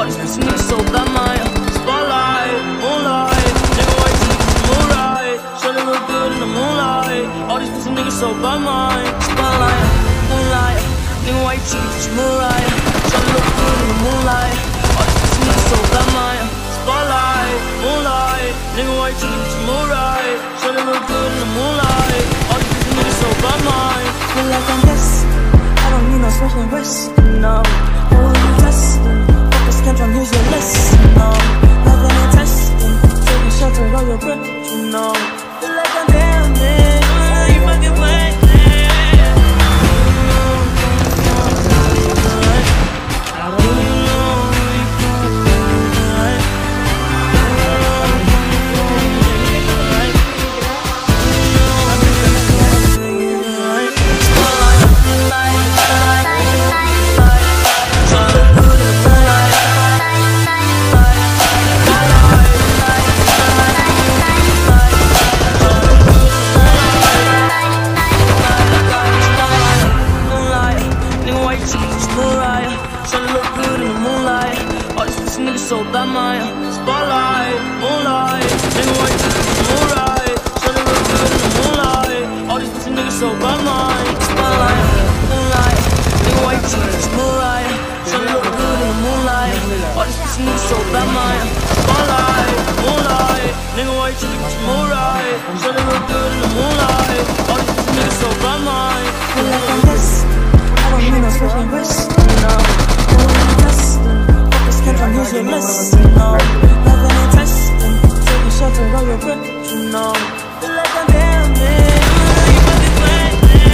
All these pussy niggas so bad, my spotlight, moonlight. Nigga, why you think it's moonlight? Shawty look good in the moonlight. All these pussy niggas so bad, my spotlight, moonlight. Nigga, why you think it's moonlight? Shawty look good in the moonlight. All these pussy niggas so bad, my spotlight, moonlight. Nigga, why you think it's moonlight? Shawty look good in the moonlight. All these pussy niggas so bad, my feel like I'm guessing. I don't need no special rest, no. Hold you testing, focus control, use your list, no. Loving and testing, taking shelter of your breath, you know. Feel like I'm damaged, you fucking wet. So bad, my spotlight, moonlight. Nigga, why you think it's moonlight? Shawty look good in the moonlight. All these pussy niggas so bad, my spotlight, moonlight. Nigga, why you think it's moonlight? Shawty look good in the moonlight. All these pussy niggas so bad, my spotlight, moonlight. Nigga, why you think it's moonlight? Shawty look good in the moonlight. All these pussy niggas so bad, my feel like I'm guessing. I don't need no special rest, no. Control, use your list, you know. Loving and testing, taking shelter of your breath, you know. Feel like I'm damaged, you fucking wet.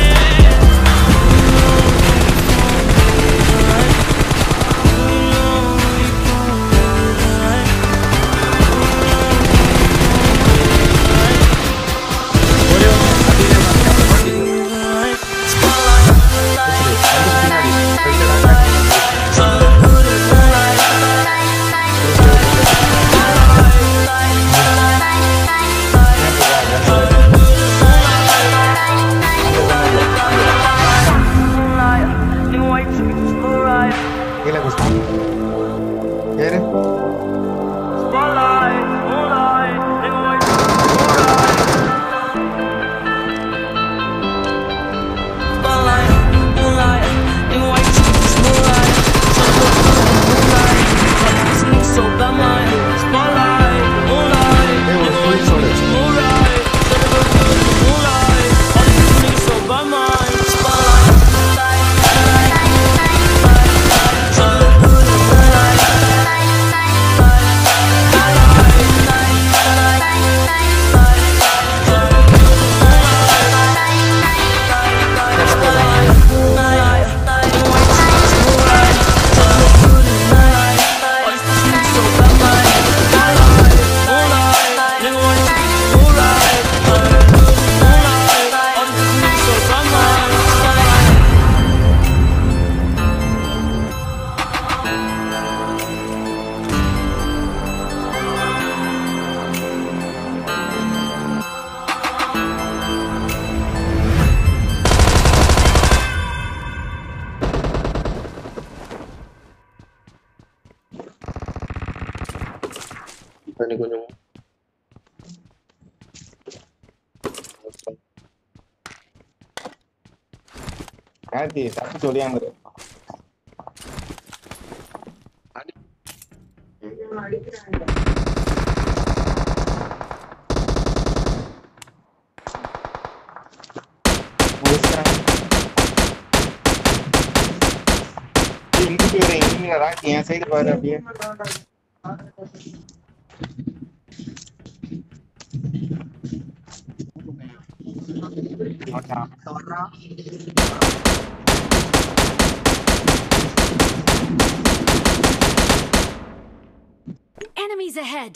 கொஞ்சம் கார்த்தி தப்பு சொல்லியாங்க என் side பாரு அப்படியே Enemies ahead.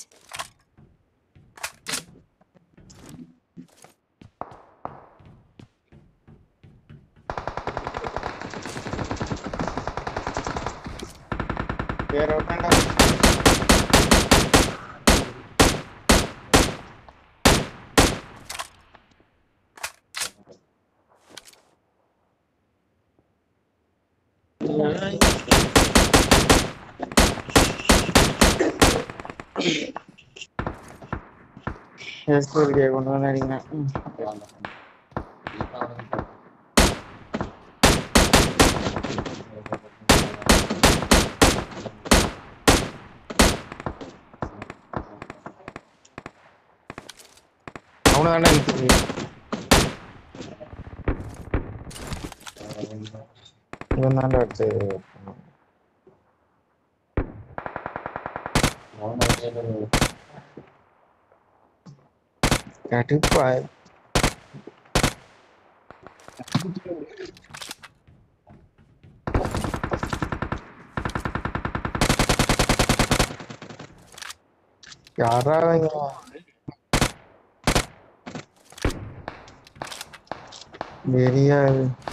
எஸ்கூலுக்கு கொண்டு வந்து அடிக்கிறேன். அவனை தானே அடிச்சு இவன் தாண்டா அடிச்சு கடுப்பா யாரா வெறியா